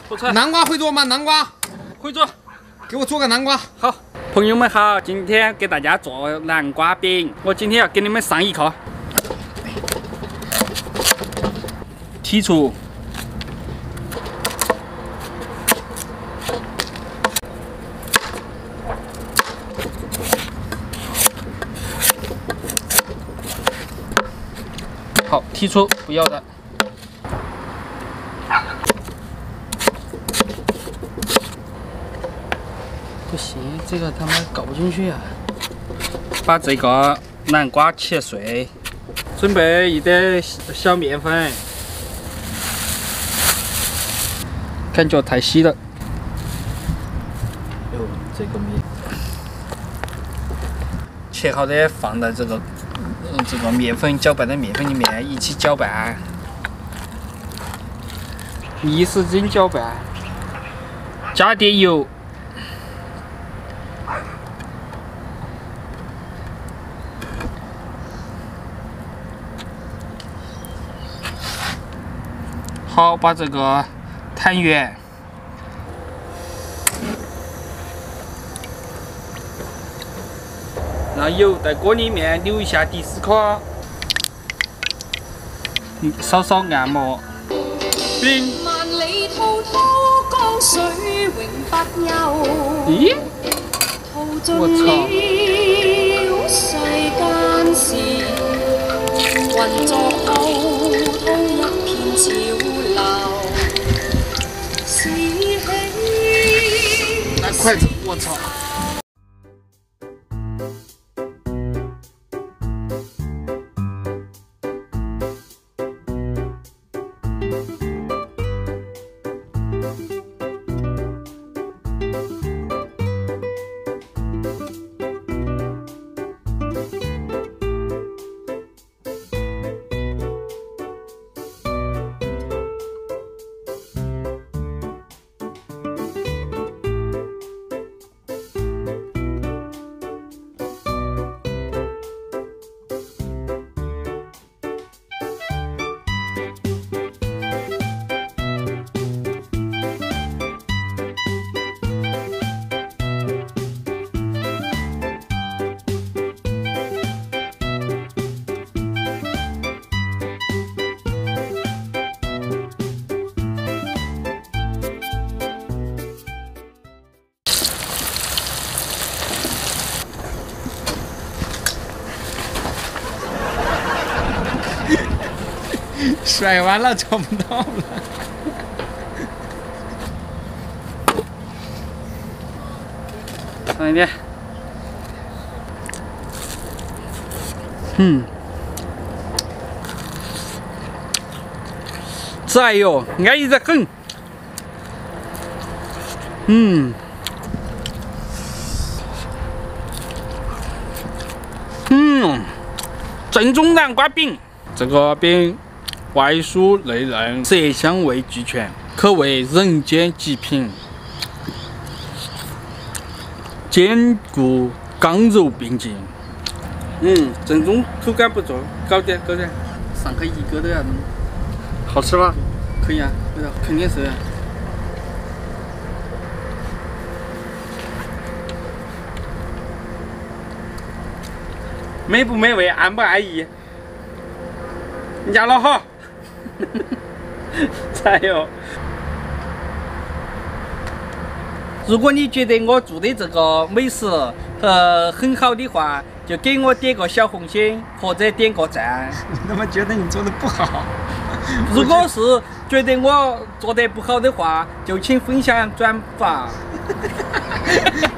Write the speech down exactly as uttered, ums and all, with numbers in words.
不错。 南瓜会做吗？南瓜会做， 给我做个南瓜。 好，朋友们好，今天给大家做南瓜饼。我今天要给你们上一课。剔除。 好，剔出不要的。不行，这个他妈搞不进去啊！把这个南瓜切碎，准备一点小面粉，感觉太稀了。哟，这个面切好的放在这个。 嗯，这个面粉搅拌的面粉里面一起搅拌，逆时针搅拌，加点油，好，把这个摊圆。 让油在锅里面流一下第四颗，稍稍按摩。饼。咦？我操！拿筷子，我操！ 甩完了找不到了。上一点。嗯。哎呦，安逸得很。嗯。嗯，正宗南瓜饼，这个饼。 外酥内嫩，色香味俱全，可谓人间极品。坚固刚柔并济。嗯，正宗口感不错，搞点搞点，上去一个都要弄。好吃吧？可以啊，味道肯定是啊。美不美味，安不安逸？你家老好。 才有。如果你觉得我做的这个美食呃很好的话，就给我点个小红心或者点个赞。 那么觉得你做的不好？ 如果是觉得我做得不好的话，就请分享转发。